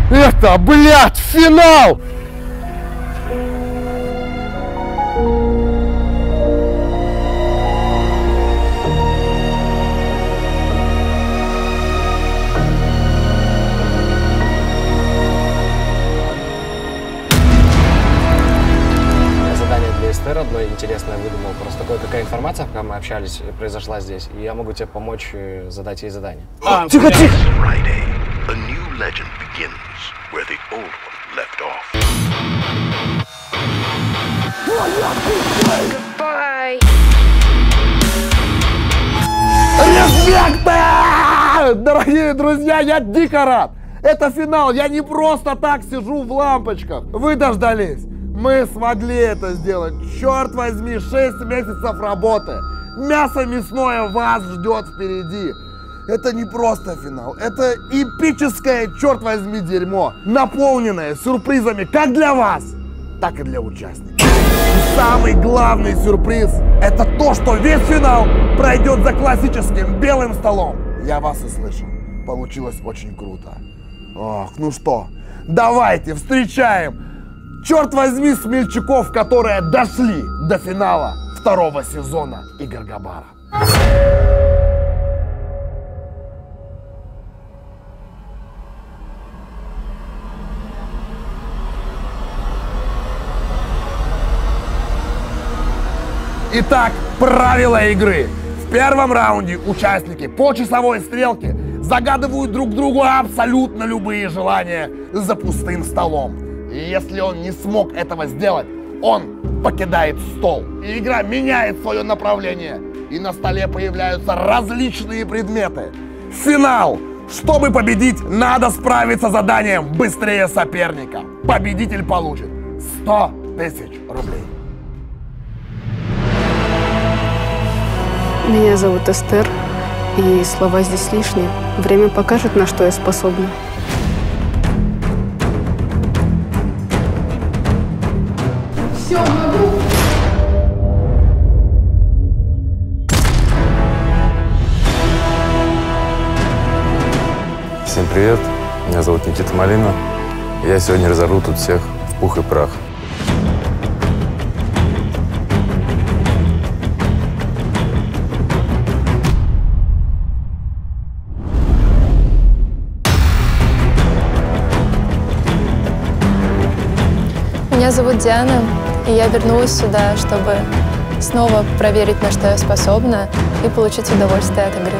Это, блядь, финал! Задание для Эстер одно интересное выдумал. Просто какая информация, пока мы общались, произошла здесь. И я могу тебе помочь задать ей задание. Тихо, тихо! A new legend begins where the old one left off. Bye. Респект! Дорогие друзья, я дико рад! Это финал, я не просто так сижу в лампочках. Вы дождались. Мы смогли это сделать. Черт возьми, 6 месяцев работы. Мясо мясное вас ждет впереди. Это не просто финал, это эпическое, черт возьми, дерьмо, наполненное сюрпризами как для вас, так и для участников. И самый главный сюрприз – это то, что весь финал пройдет за классическим белым столом. Я вас и слышал. Получилось очень круто. Ох, ну что, давайте встречаем, черт возьми, смельчаков, которые дошли до финала 2-го сезона Игр Габара. Итак, правила игры. В первом раунде участники по часовой стрелке загадывают друг другу абсолютно любые желания за пустым столом. И если он не смог этого сделать, он покидает стол. И игра меняет свое направление. И на столе появляются различные предметы. Финал! Чтобы победить, надо справиться с заданием быстрее соперника. Победитель получит 100 000 рублей. Меня зовут Эстер, и слова здесь лишние. Время покажет, на что я способна. Все, могу. Всем привет, меня зовут Никита Малина. Я сегодня разорву тут всех в пух и прах. Меня зовут Диана, и я вернулась сюда, чтобы снова проверить, на что я способна, и получить удовольствие от игры.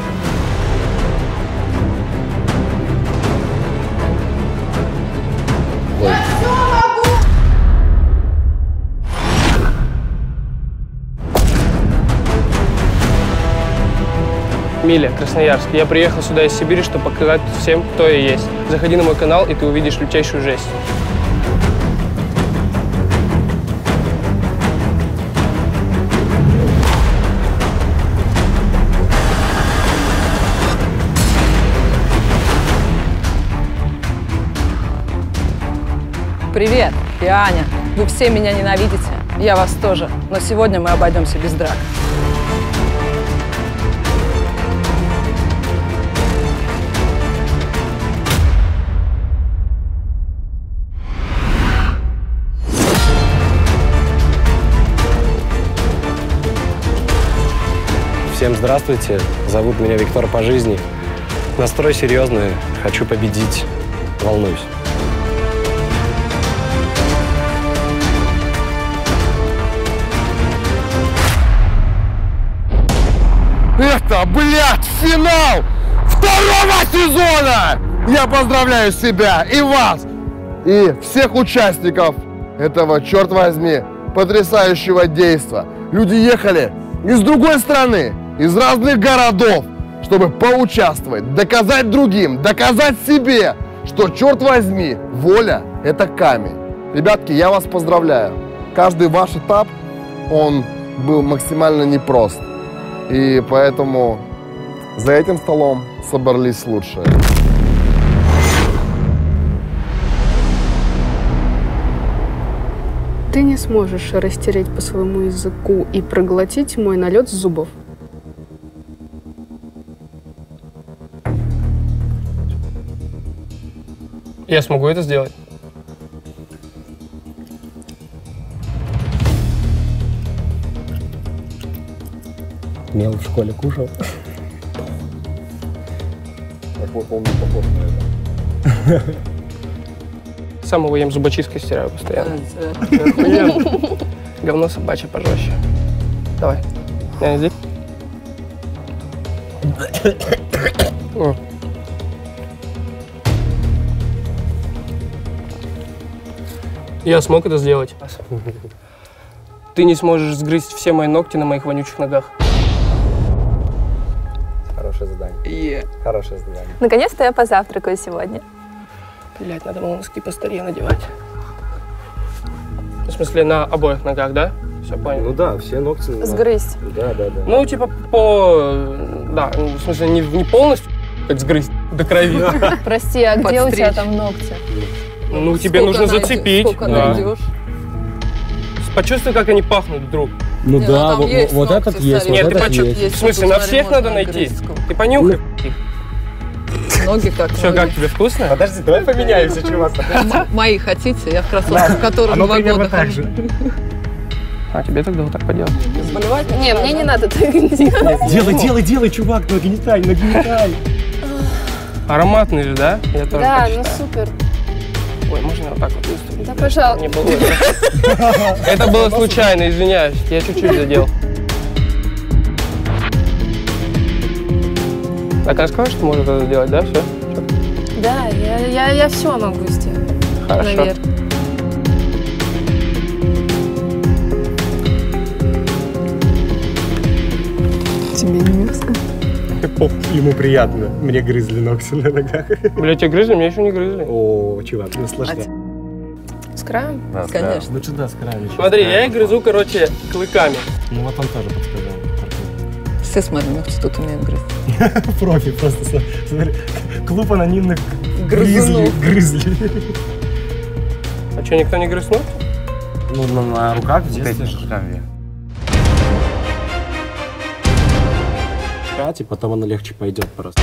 Миля, Красноярск. Я приехал сюда из Сибири, чтобы показать всем, кто я есть. Заходи на мой канал, и ты увидишь лютейшую жесть. Привет, я Аня. Вы все меня ненавидите. Я вас тоже. Но сегодня мы обойдемся без драк. Всем здравствуйте, зовут меня Виктор по жизни. Настрой серьезный, хочу победить, волнуюсь. Это, блядь, финал 2-го сезона! Я поздравляю себя и вас, и всех участников этого, черт возьми, потрясающего действа. Люди ехали из другой страны, из разных городов, чтобы поучаствовать, доказать другим, доказать себе, что, черт возьми, воля – это камень. Ребятки, я вас поздравляю. Каждый ваш этап, он был максимально непрост. И поэтому за этим столом собрались лучшие. Ты не сможешь растереть по своему языку и проглотить мой налет зубов. Я смогу это сделать. Мел в школе кушал. Такой, помню, похож на это. Сам его ем зубочисткой, стираю постоянно. Говно собачье пожестче. Давай. Иди. Я смог это сделать. Ты не сможешь сгрызть все мои ногти на моих вонючих ногах. Хорошее задание. Хорошее задание. Наконец-то я позавтракаю сегодня. Блять, надо было носки постарее надевать. В смысле, на обоих ногах, да? Все понял. Ну да, все ногти. Сгрызть. Да. Ну, типа да, в смысле, не полностью, как сгрызть до крови. Прости, а где у тебя там ногти? Ну, тебе нужно зацепить. Сколько найдешь? Почувствуй, как они пахнут вдруг. Ну Не, да, там есть вот ногти, этот есть, смотри. Нет, вот ты этот почувствуй. есть. В смысле, на всех надо найти. Ты понюхай их. Ноги как Все, как тебе, вкусно? Подожди, давай поменяемся, чувак. Мои хотите? Я в кроссовках, в которых 2 года хожу. А тебе тогда вот так поделать. Заболевать? Не, мне не надо так делать. Делай, чувак, ноги не тай. Ароматный же, да? Я тоже Да, так ну считаю. супер. Ой, можно вот так вот выставить? Да, пожалуйста. Не было. Это было случайно, извиняюсь. Я чуть-чуть задел. Так, она сказала, что можно это сделать, да? Все? Да, я все могу сделать. Хорошо. Наверное. Тебе не мерзко? Ему приятно. Мне грызли ногти на ногах. Бля, тебя грызли, мне еще не грызли. О, чувак, наслаждай. С краем? Да, Конечно. Лучше да, с краю. Смотри, я их грызу, короче, клыками. Ну вот он тоже подсказал. Все, смотри, ногти тут умеют грызть. Профи просто. Смотри, клуб анонимных Грызунов. грызли. А что, никто не грыз ногти? Ну, на руках в детстве руками. И потом оно легче пойдет просто.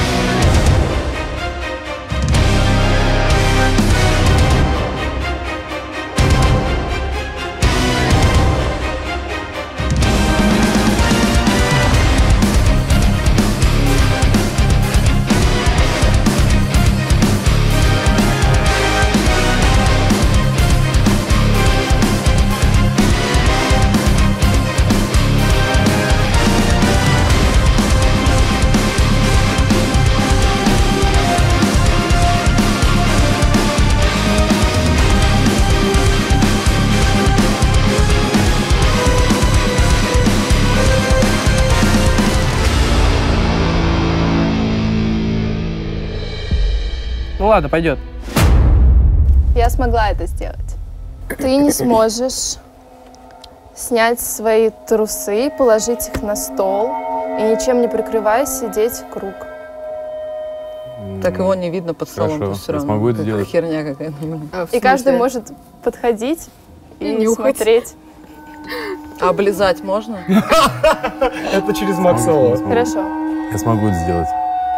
Ну ладно, пойдет. Я смогла это сделать. Ты не сможешь снять свои трусы, положить их на стол и ничем не прикрываясь сидеть в круг. Так его не видно под столом. Хорошо, все я равно. смогу это Как сделать. Херня какая-то. И каждый может подходить и нюхать. смотреть. А облизать можно? Это через Максова. Хорошо. Я смогу это сделать.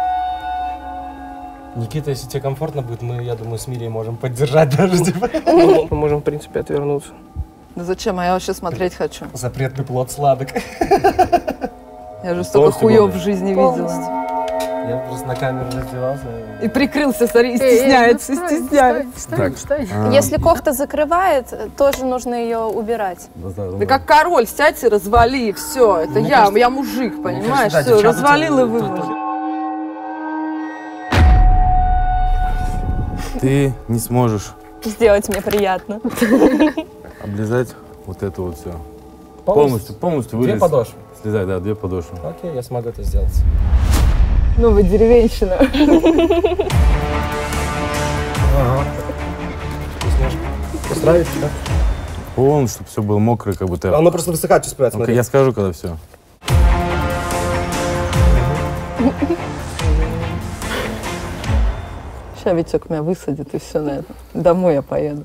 Никита, если тебе комфортно будет, мы, я думаю, с Мирией можем поддержать даже. Мы можем, в принципе, отвернуться. Да зачем? А я вообще смотреть хочу. Запретный плод сладок. Я же столько Полностью хуев голый. в жизни Полностью. видела. Я просто на камеру раздевался. И прикрылся, смотри, и стесняется, стесняется. Если кофта закрывает, тоже нужно ее убирать. Да как король, сядь и развали, и все. Это я мужик, понимаешь? да, Все, девчата развалил и тут- выложил. Ты не сможешь Сделать мне приятно. облизать вот это вот все. Полностью? Полностью Две вылез. подошвы? Слезай, да, 2 подошвы. Окей, я смогу это сделать. Ну вы деревенщина. Ага. Вкусняшка. Устраивает тебя? Полностью, чтобы все было мокрое, как будто... Оно просто высыхать успевает, Ну-ка, смотри. я скажу, когда все. Сейчас Витек меня высадит, и все на это. Домой я поеду.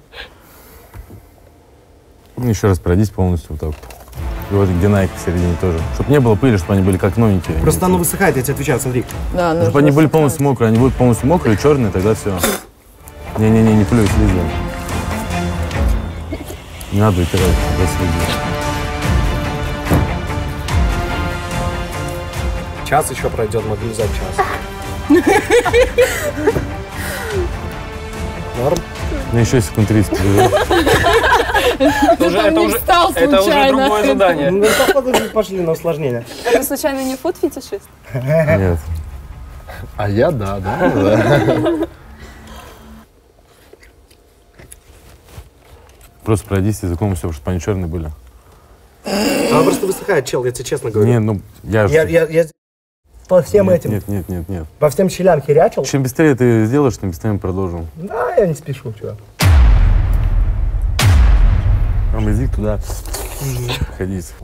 Еще раз пройдись полностью вот так вот. И вот где Nike в середине тоже. Чтобы не было пыли, чтобы они были как новенькие. Просто оно высыхает, я тебе отвечаю, смотри. Да, Чтобы они были полностью мокрые, они будут полностью мокрые, черные, тогда все. Не-не-не, не плюй, слезай. Не надо утирать, я слезаю. Час еще пройдет, могу лизать час. Норм? Ну еще секунд 30 Это уже другое задание. Ну, походу, пошли на усложнение. Ты случайно не фуд-фетишист? Нет. А я да. Просто пройдись языком, все, чтобы они черные были. Она просто высыхает, чел, я тебе честно говорю. Не, ну, я же... Я по всем этим, Нет. по всем щелям херячил. Чем быстрее ты сделаешь, тем быстрее мы продолжим. Да, я не спешу, чувак. Там язык туда ходить.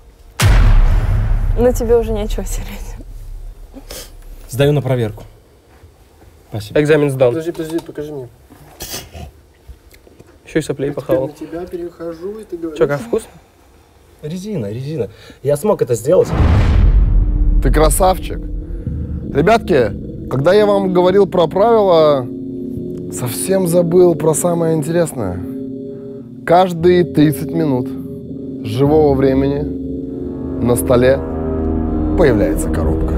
На тебе уже нечего терять. Сдаю на проверку. Спасибо. Экзамен сдан. Подожди, покажи мне. Еще и соплей похавал. На тебя перехожу, и ты говоришь... Че, как вкусно? Резина. Я смог это сделать. Ты красавчик. Ребятки, когда я вам говорил про правила, совсем забыл про самое интересное. Каждые 30 минут живого времени на столе появляется коробка.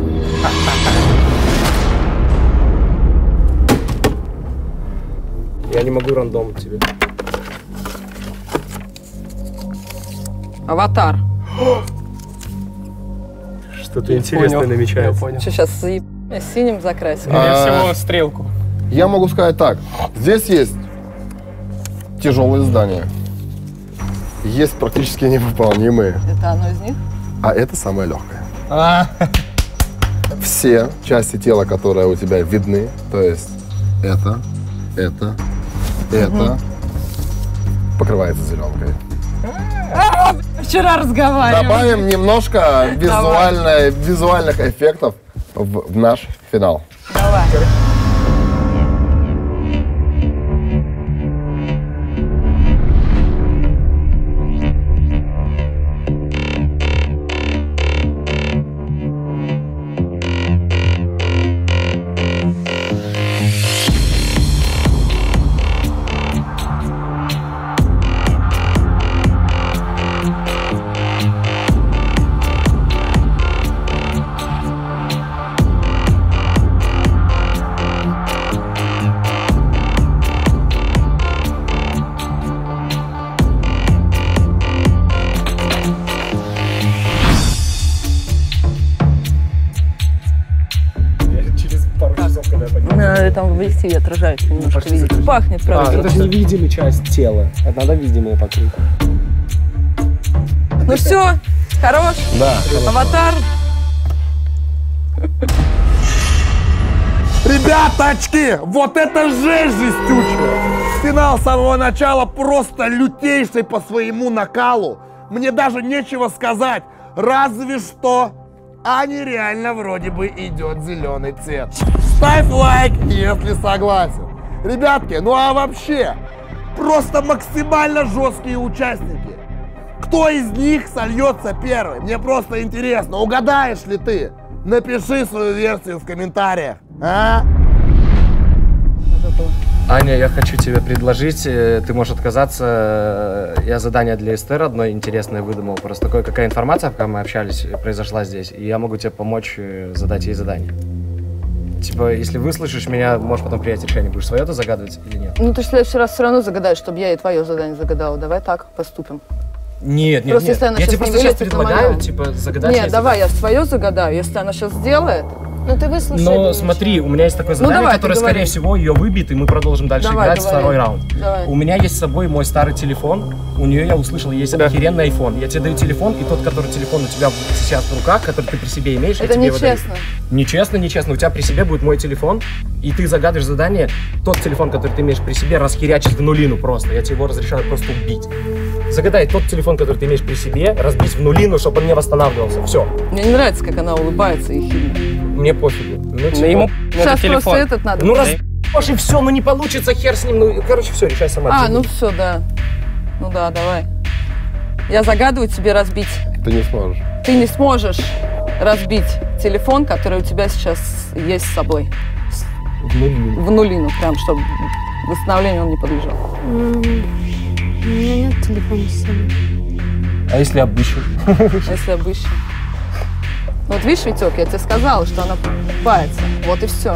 Я не могу рандом тебе. Аватар. Что-то интересное намечается. Сейчас синим закрасим. Всего стрелку. Я могу сказать так. Здесь есть тяжелые здания. Есть практически невыполнимые. Это одно из них? А это самое легкое. Все части тела, которые у тебя видны, то есть это, покрывается зеленкой. Вчера разговаривали. Добавим немножко визуальных эффектов в наш финал. Давай. Там в объективе отражается немножко, видите. Пахнет, правда. Это же невидимая часть тела. Это надо видимое покрыть. Ну все, хорош. Да. Аватар. Ребяточки, вот это жесть жестючая. Финал с самого начала просто лютейший по своему накалу. Мне даже нечего сказать, разве что Ане реально вроде бы идет зеленый цвет. Ставь лайк, если согласен. Ребятки, ну а вообще, просто максимально жесткие участники. Кто из них сольется первым? Мне просто интересно, угадаешь ли ты? Напиши свою версию в комментариях. А? Аня, я хочу тебе предложить, ты можешь отказаться. Я задание для Эстер одно интересное выдумал. Просто такое, какая информация, пока мы общались, произошла здесь. И я могу тебе помочь задать ей задание. Типа, если выслушаешь меня, можешь потом принять решение, будешь свое-то загадывать или нет. Ну ты в следующий раз все равно загадаешь, чтобы я и твое задание загадала. Давай так поступим. Нет. Я тебе просто сейчас предлагаю, типа, загадать. Нет, давай я свое загадаю, если она сейчас сделает. Ну ты выслушай. Но смотри, у меня есть такое задание, давай, которое, скорее всего, ее выбьет, и мы продолжим дальше играть второй раунд. Давай. У меня есть с собой мой старый телефон, у нее, я услышал, есть охеренный iPhone. Я тебе даю телефон, и тот, который телефон у тебя сейчас в руках, который ты при себе имеешь, это я тебе его даю. нечестно. Нечестно. У тебя при себе будет мой телефон, и ты загадываешь задание, тот телефон, который ты имеешь при себе, расхерячить в нулину просто. Я тебе его разрешаю просто убить. Загадай тот телефон, который ты имеешь при себе, разбить в нулину, чтобы он не восстанавливался. Все. Мне не нравится, как она улыбается и хильно. Мне пофигу. Сейчас просто этот надо. Ну раз и все, ну не получится, хер с ним. Ну, короче, все, решай сама. Ну все, да. Ну да, давай. Я загадываю тебе разбить. Ты не сможешь. Ты не сможешь разбить телефон, который у тебя сейчас есть с собой. В нулину. В нулину, прям, чтобы восстановлению он не подлежал. У меня нет телефона с собой. А если обыщем? А если обыщем? Вот видишь, Витек, я тебе сказала, что она покупается. Вот и все.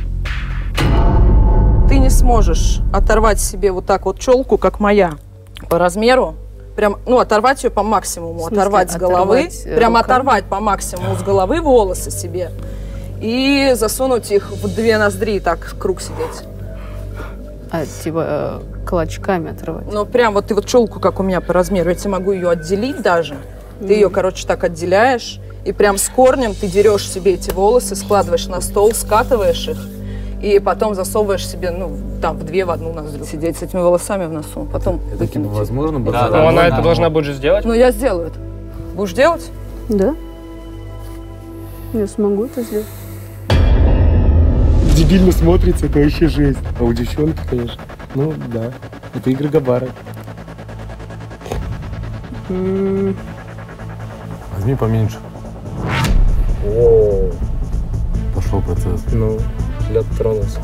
Ты не сможешь оторвать себе вот так вот челку, как моя, по размеру. Прям, ну, оторвать ее по максимуму, оторвать с головы. Прям оторвать по максимуму с головы волосы себе. И засунуть их в 2 ноздри, так круг сидеть. А, типа, клочками отрывать? Ну, прям вот ты вот челку, как у меня по размеру, я тебе могу ее отделить даже. Ты ее, короче, так отделяешь. И прям с корнем ты дерешь себе эти волосы, складываешь на стол, скатываешь их. И потом засовываешь себе, ну, там, в 2 в 1 ноздрю. Сидеть с этими волосами в носу. Потом Это типа возможно? Да, но она это должна будет же сделать. Ну, я сделаю это. Будешь делать? Да. Я смогу это сделать. Дебильно смотрится, это вообще жесть. А у девчонки, конечно, ну да, это игры Габара. Возьми поменьше. О, Пошел процесс. ну, лед тронулся.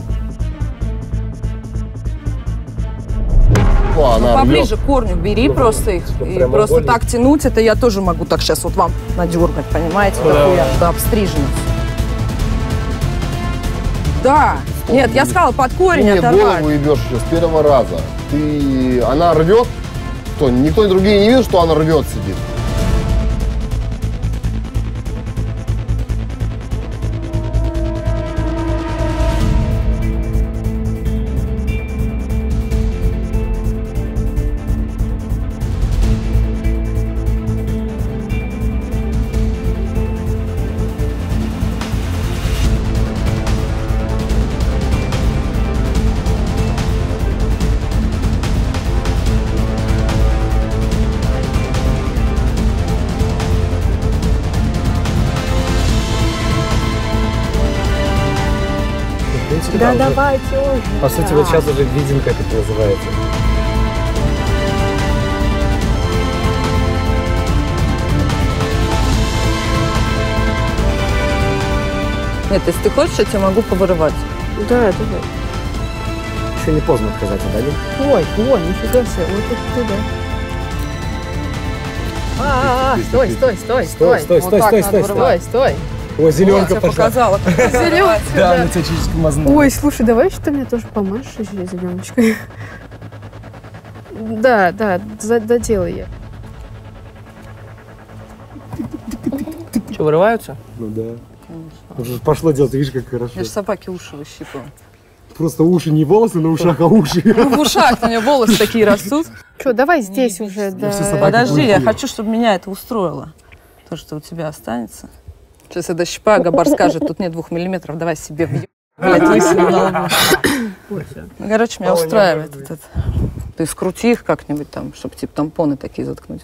Поближе к корню бери просто их. И просто так тянуть, это я тоже могу так сейчас вот вам надергать, понимаете, как я обстрижена. Да. Нет, я сказала, под корень Ты оторвать. голову ебешь еще с первого раза. Она рвет? Что, никто другие не видит, что она рвет, сидит? Да давайте уже. По сути, вот сейчас уже видим, как это называется. Нет, если ты хочешь, я тебе могу повырывать. Да, давай. Еще не поздно отказаться, да, Лин? Ой, нифига себе, вот это туда. Стой. О, зеленка Я пошла. показала. Зеленка, Да, на тебя чуть-чуть мазнула. Ой, слушай, давай что ты мне тоже помашешь еще зеленочкой. Да, доделай я. Что, вырываются? Ну да. Уже пошло дело, ты видишь, как хорошо. Я же собаке уши выщипала. Просто уши, не волосы на ушах, а уши. Ну, в ушах у нее волосы такие растут. Что, давай здесь уже, да. Подожди, я хочу, чтобы меня это устроило. То, что у тебя останется. Сейчас я дощипаю, Габар скажет, тут нет 2 миллиметров, давай себе въеб. Блядь, лысину на лбу. Ну, короче, меня устраивает этот. Ты скрути их как-нибудь там, чтобы типа тампоны такие заткнуть.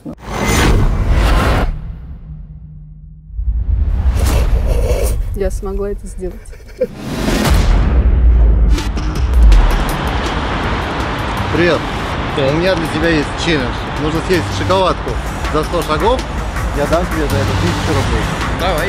Я смогла это сделать. Привет. У меня для тебя есть челлендж. Нужно съесть шоколадку за 100 шагов. Я дам тебе за это 1000 рублей. Давай.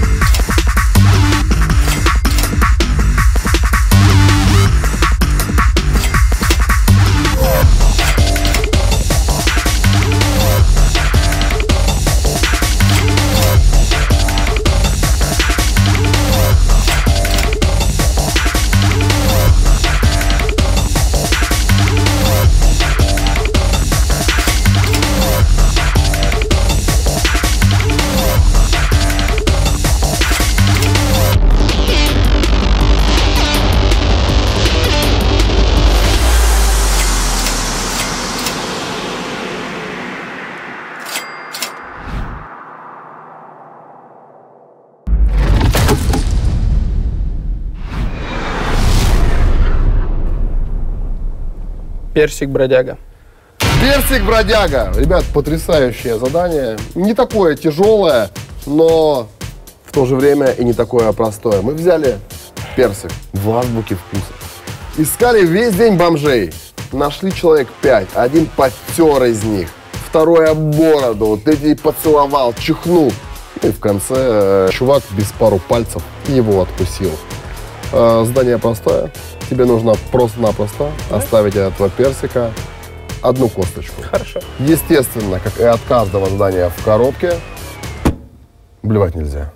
Персик-бродяга. Персик-бродяга. Ребят, потрясающее задание. Не такое тяжелое, но в то же время и не такое простое. Мы взяли персик в азбуке вкуса. Искали весь день бомжей. Нашли человек 5. Один подтер из них. Второй об бороду. Вот эти поцеловал, чихнул. И в конце чувак без пару пальцев его откусил. Задание простое. Тебе нужно просто-напросто оставить от этого персика одну косточку. Хорошо. Естественно, как и от каждого задания в коробке, блевать нельзя.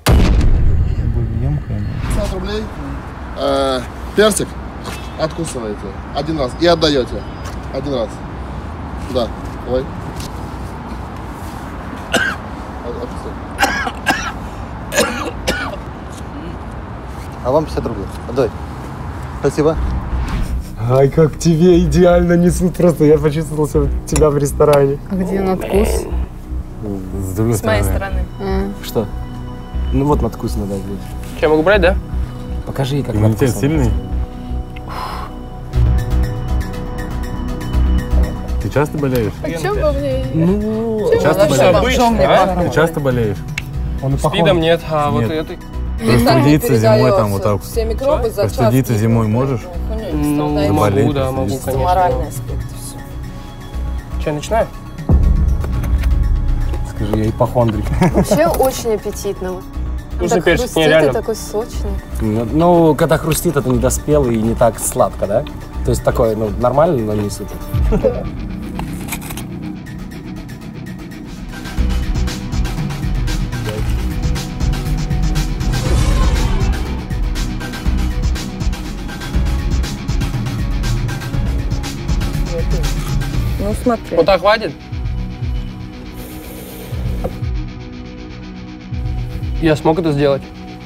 50 рублей. Персик откусываете один раз и отдаете. Один раз. Да, давай. А вам 50 рублей. Отдай. Спасибо. Ай, как тебе идеально несут просто. Я почувствовал тебя в ресторане. А где надкус? С моей стороны. Что? Ну вот надкус надо взять. Что, я могу брать, да? Покажи, как Иммунитет сильный? Ты часто болеешь? А чё во мне? Ну, часто болеешь? Ты часто болеешь? Спидом нет, а вот Нет. этой. Простудиться зимой там вот так. Все микробы за час. Простудиться зимой можешь? Ну, Заболеть, могу, да, могу, простудиться. конечно. Моральный аспект. Все. Че, начинаю? Скажи, я ипохондрик. Вообще очень аппетитно. Нужно Так персик, хрустит, нереально. и такой сочный. Ну, когда хрустит, это недоспело и не так сладко, да? То есть такое, ну, нормально, но не супер. Ну, смотри. Вот так хватит? Я смог это сделать.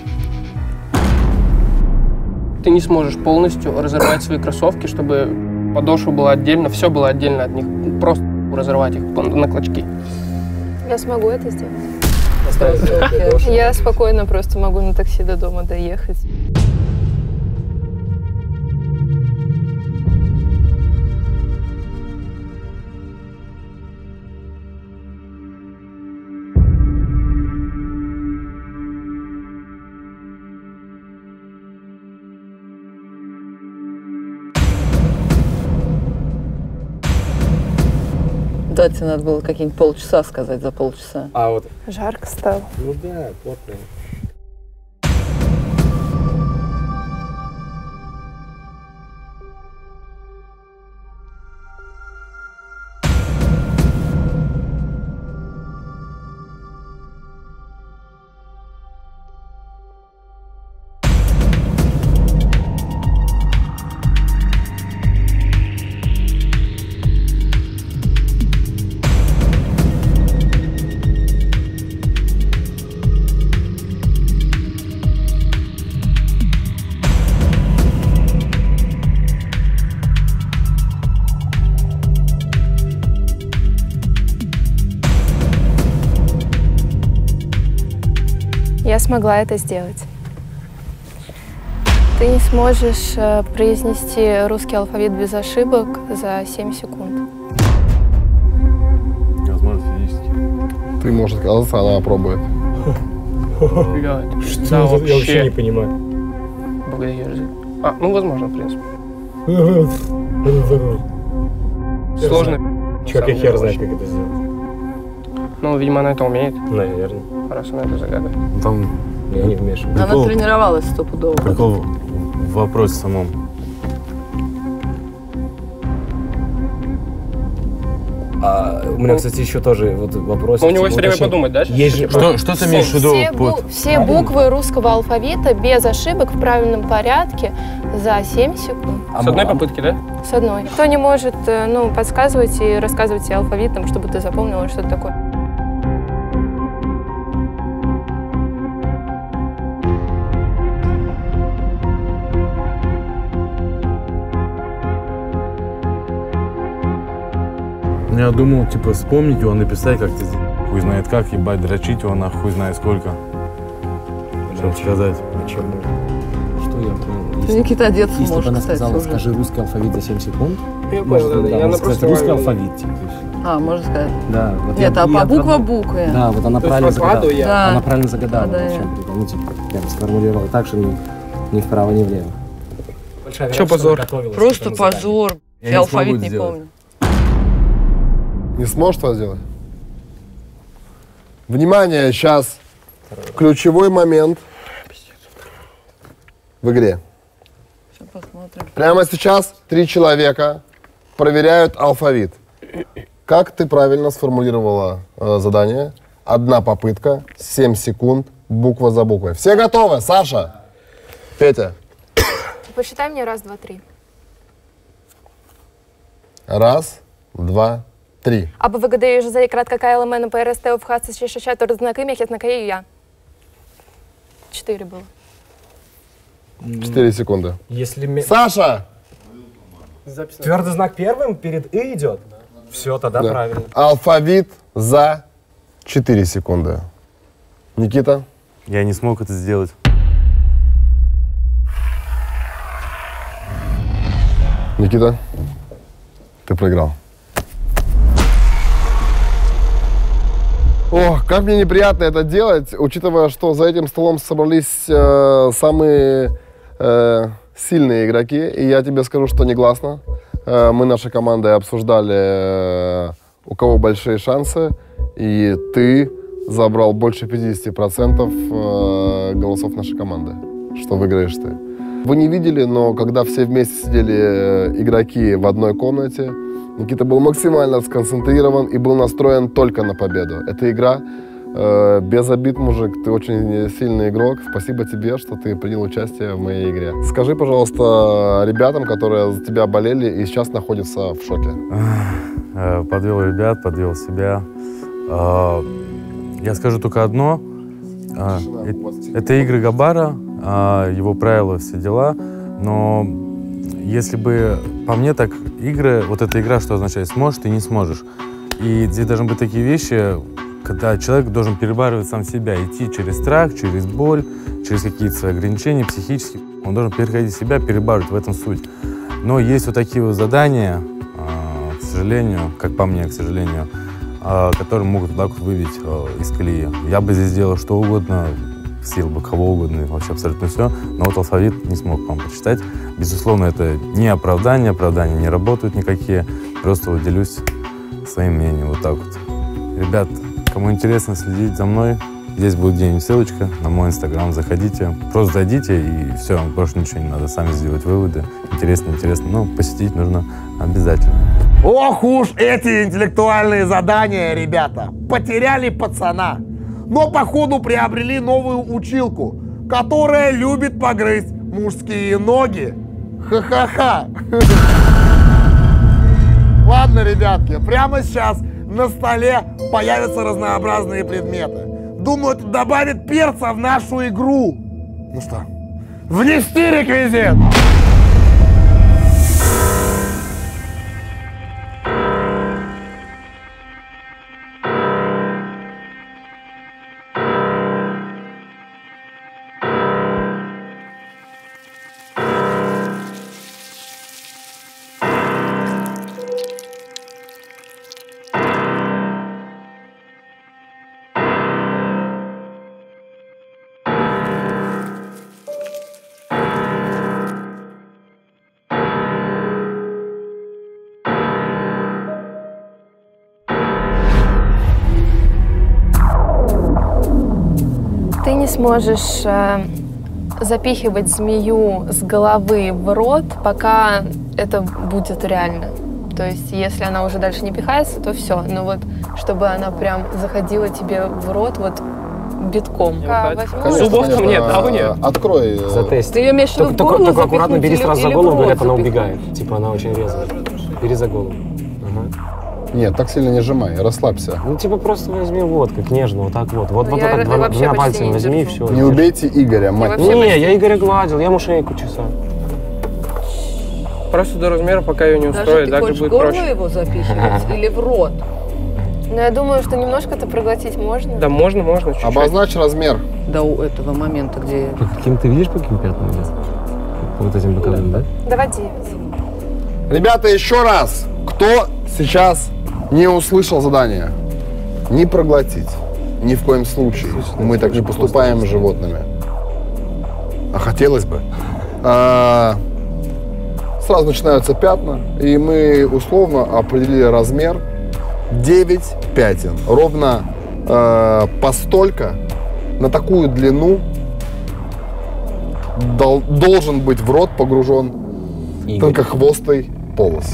Ты не сможешь полностью разорвать свои кроссовки, чтобы подошва была отдельно, все было отдельно от них. Просто разорвать их на клочки. Я смогу это сделать. Я спокойно просто могу на такси до дома доехать. Да, тебе надо было какие-нибудь полчаса сказать за полчаса. А вот. Жарко стало. Ну да, плотно. Я смогла это сделать. Ты не сможешь произнести русский алфавит без ошибок за 7 секунд. Невозможно физически. Ты можешь отказаться, она попробует. Блядь, Что это? Я вообще не понимаю. Богоерзы. А, ну возможно, в принципе. Сложно. Как я хер знает, как это сделать. Ну, видимо, она это умеет, Наверное. раз она это загадывает. Там Я не вмешиваюсь. Она тренировалась стопудово. прикол в вопросе самом. А у меня, кстати, еще тоже вот вопрос. Но у него есть время подумать, да? Есть же... Что ты имеешь в виду? Все буквы русского алфавита без ошибок в правильном порядке за 7 секунд. С одной попытки, да? С одной. Кто не может подсказывать и рассказывать тебе алфавитом, чтобы ты запомнила, что это такое. Я думал, типа, вспомнить его, написать как-то, хуй знает как, ебать, дрочить его нахуй, хуй знает сколько. Чтобы сказать. Почему? Что я понял? Ты, Никита, одеться Если бы можешь, она кстати, сказала, уже. скажи русский алфавит за 7 секунд, Я может, понял, да, да, я можно сказать просто русский говорю. алфавит, типа, и всё. А, можно сказать? Да. Вот Нет, я- а я по буква прав- букве. Да, вот она То есть правильно по складу загадала. я- Она правильно загадала, Да, в чем прикол. Ну, типа, прям сформулировала так, что ни вправо, ни влево. Чё позор? Просто позор. Я Я не алфавит смогу не сделать. помню. Не сможешь этого сделать? Внимание, сейчас ключевой момент в игре. Посмотрим. Прямо сейчас 3 человека проверяют алфавит. Как ты правильно сформулировала задание? 1 попытка, 7 секунд, буква за буквой. Все готовы? Саша? Петя? Посчитай мне 1, 2, 3. 1, 2, 3. Або вигадаєш за кратка КЛМН ПРСТ в хатці ще шачатор знаки м'якет накаю я. 4 было. 4 секунды. Если Саша! твердый знак первым перед «и» идет, все, тогда Да. правильно. Алфавит за 4 секунды. Никита? Я не смог это сделать. Никита? Ты проиграл. Ох, как мне неприятно это делать, учитывая, что за этим столом собрались самые сильные игроки. И я тебе скажу, что негласно. Мы нашей командой обсуждали, у кого большие шансы. И ты забрал больше 50% голосов нашей команды, что выиграешь ты. Вы не видели, но когда все вместе сидели игроки в одной комнате, Никита был максимально сконцентрирован и был настроен только на победу. Эта игра, без обид, мужик, ты очень сильный игрок. Спасибо тебе, что ты принял участие в моей игре. Скажи, пожалуйста, ребятам, которые за тебя болели и сейчас находятся в шоке. Подвел ребят, подвел себя. Я скажу только одно. Это игры Габара, его правила, все дела. Но если бы, по мне, так игры, вот эта игра, что означает сможешь, ты не сможешь. И здесь должны быть такие вещи, когда человек должен перебарывать сам себя, идти через страх, через боль, через какие-то свои ограничения психические. Он должен переходить себя, перебарывать, в этом суть. Но есть вот такие вот задания, к сожалению, как по мне, к сожалению, которые могут вот так вот выбить из колеи. Я бы здесь сделал что угодно, сил бы кого угодно, вообще абсолютно все, но вот алфавит не смог вам прочитать. Безусловно, это не оправдание, оправдания не работают никакие, просто вот делюсь своим мнением, вот так вот. Ребят, кому интересно следить за мной, здесь будет где-нибудь ссылочка на мой инстаграм, заходите, просто зайдите и все, больше ничего не надо, сами сделать выводы, интересно, но посетить нужно обязательно. Ох уж эти интеллектуальные задания, ребята. Потеряли пацана, но походу приобрели новую училку, которая любит погрызть мужские ноги. Ха-ха-ха. Ладно, ребятки, прямо сейчас на столе появятся разнообразные предметы. Думаю, это добавит перца в нашу игру. Ну что, внести реквизит! Ты не сможешь запихивать змею с головы в рот, пока это будет реально. То есть, если она уже дальше не пихается, то все. Но вот, чтобы она прям заходила тебе в рот вот битком. Зубов там нет, а у нее? Открой. Затест. Ты ее имеешь в виду в горло Только аккуратно бери запихнуть сразу за или голову, в рот говорят, она запихнуть? убегает. Типа она очень резвая. Бери за голову. Нет, так сильно не сжимай, расслабься. Ну типа просто возьми вот, как нежно, вот так вот. Вот, Ну, вот я так вообще двумя почти пальцами не возьми и держу. все. Не убейте Игоря, мать. Не, я Игоря гладил, я ему шейку чесал. Просто до размера, пока ее не Даже устроит, ты дальше хочешь в будет горло проще. его запихивать или в рот? Но я думаю, что немножко-то проглотить можно. Да можно, чуть-чуть. Обозначь размер. До этого момента, где... Каким ты видишь, по каким пятнам идет? По вот этим боковым, да? Давай 9. Ребята, еще раз. Кто сейчас не услышал задание? Не проглотить. Ни в коем случае. Мы так не поступаем с животными. А хотелось бы. Сразу начинаются пятна, и мы условно определили размер 9 пятен. Ровно постолько, на такую длину должен быть в рот погружен тонкохвостый полос.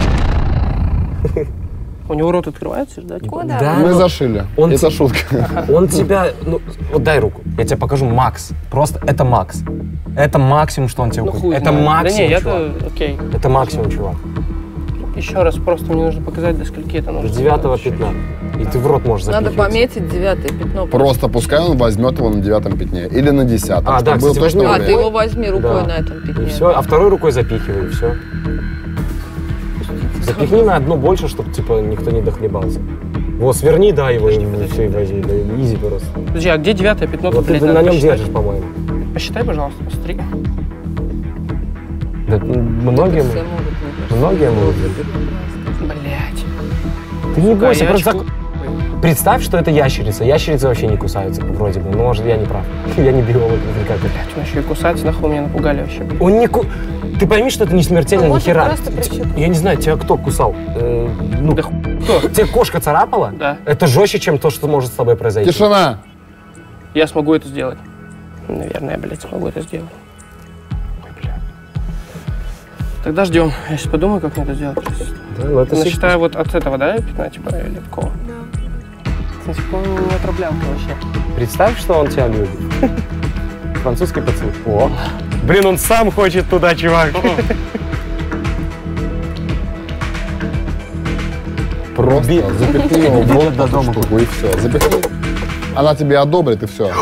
У него рот открывается, ждать? Да, мы зашили. Это шутка. Он тебя... Ну, вот дай руку. Я тебе покажу Макс. Просто это Макс. Это максимум, что он тебе укусит. Это максимум, да чувак. не, окей. Это максимум, чувак. Еще раз, просто мне нужно показать, до скольки это нужно. До 9-го пятна. И ты в рот можешь запихивать. Надо пометить 9-е пятно. Просто пускай он возьмет его на 9-м пятне. Или на 10-м. А, да, кстати, возьми. А, ты его возьми рукой на этом пятне. И все, а второй рукой запихивай, и все. Запихни на одно больше, чтобы, типа, никто не дохлебался. Вот, сверни, да, его, и все, и возьми. Да, изи просто. Подожди, а где 9-е пятно? Вот ты на нем держишь, по-моему. Посчитай, пожалуйста, посмотри. Да, многие могут. Блять. Ты не бойся, просто представь, что это ящерица. Ящерицы вообще не кусаются, вроде бы. Но, может, я не прав. Я не биолог. Блять, он еще и кусается, нахуй меня напугали вообще. Он не Ты пойми, что это не смертельно, ни хера. Я не знаю, тебя кто кусал? Ну, да кто? Тебе кошка царапала? Да. Это жестче, чем то, что может с тобой произойти. Тишина! Я смогу это сделать. Наверное, блядь, смогу это сделать. Ой, блядь. Тогда ждем. Я сейчас подумаю, как мне это сделать. Да, ну это насчитаю вот от этого, да, пятна, типа, или такого? Да. По-моему, не отраблялка вообще. Представь, что он тебя любит. Французский поцелуй. О! Блин, он сам хочет туда, чувак. Просто запихни его в рот до дома и все. Запихни. Она тебе одобрит, и все.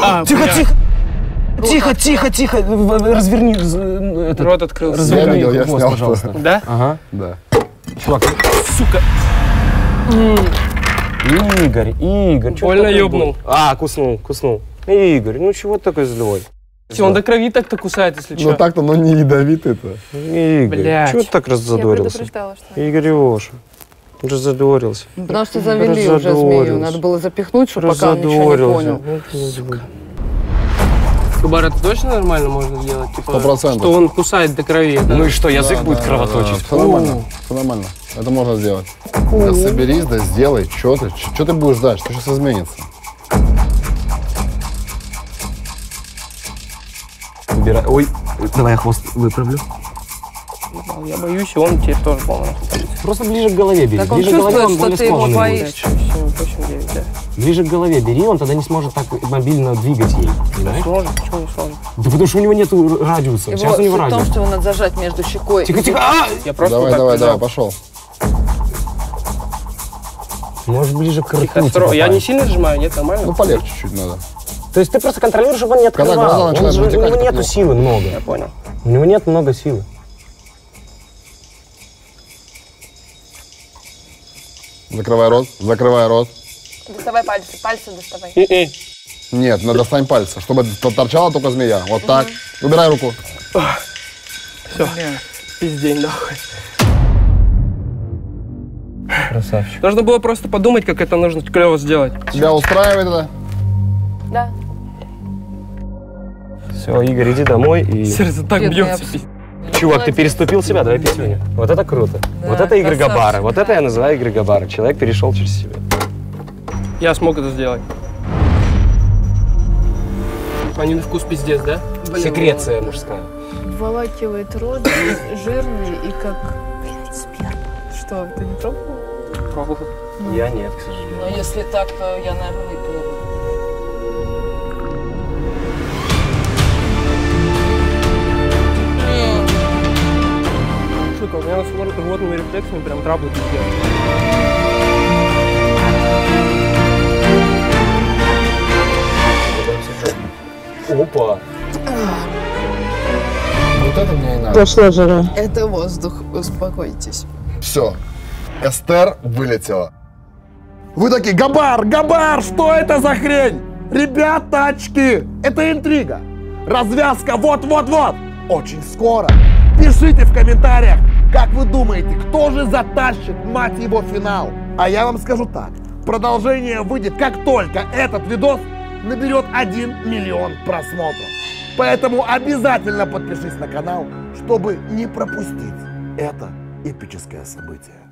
Тихо. Разверни этот. Рот открылся. Разверни я хвост, снял, пожалуйста. Да? Ага. Да. Чувак, сука. Игорь, что больно ёбнул. Куснул. Игорь, ну чего ты такой злой? Он до крови так-то кусает, если что. Ну так-то, но не ядовитый-то. Игорь, чего ты так раззадорился? Игорёша, раззадорился. Потому что завели уже змею. Надо было запихнуть, чтобы пока он ничего не понял. Сука. Габар, это точно нормально можно сделать? Типа, 100%. Что он кусает до крови. Да? Ну и что, язык будет кровоточить? Все нормально, все нормально. Это можно сделать. Да соберись, да сделай. Что ты будешь ждать? Что сейчас изменится? Убирай. Ой, давай я хвост выправлю. Я боюсь, и он тебе тоже полностью. Просто ближе к голове бери. Так он ближе к голове, чувствует, он что ты его более боишься. 8-9, да. Ближе к голове бери, он тогда не сможет так мобильно двигать ей. Понимаешь? Сможет? Почему не сможет? Да потому что у него нет радиуса. Сейчас у него Суть в том, радиус. что его надо зажать между щекой. Тихо. Я просто Давай, пошел. Может, ближе к рту. Я не сильно сжимаю, нет, нормально? Ну полегче чуть надо. То есть ты просто контролируешь, чтобы он не Когда открывал. глаза начинают У вытекать, него это нету плохо. силы много. Я понял. У него нет много силы. Закрывай рот. Доставай пальцы доставай. Нет, надо достань пальцы, чтобы торчала только змея. Вот так. Убирай руку. Все, пиздень, нахуй. Красавчик. Нужно было просто подумать, как это нужно клево сделать. Тебя устраивает это? Да. Все, Игорь, иди домой и... Сердце так бьется. Чувак, ты переступил себя, давай пятерню. Вот это круто. Да, вот это игры красавчик. Габара. Вот это я называю игры Габара. Человек перешел через себя. Я смог это сделать. Они на вкус пиздец, да? Секреция мужская. Волакивает рот, жирный и как сперма. Что, ты не пробовал? Пробовал. Я нет, к сожалению. Но если так, то я, наверное, выпила. Сука, у меня с рвотными рефлексами прям траблы пиздец. Опа. Вот это мне и надо. Пошла жара. Это воздух, успокойтесь. Все. Эстер вылетела. Вы такие, Габар, что это за хрень? Ребяточки, это интрига. Развязка вот-вот-вот. Очень скоро. Пишите в комментариях, как вы думаете, кто же затащит, мать его, финал. А я вам скажу так. Продолжение выйдет, как только этот видос наберет 1 миллион просмотров. Поэтому обязательно подпишись на канал, чтобы не пропустить это эпическое событие.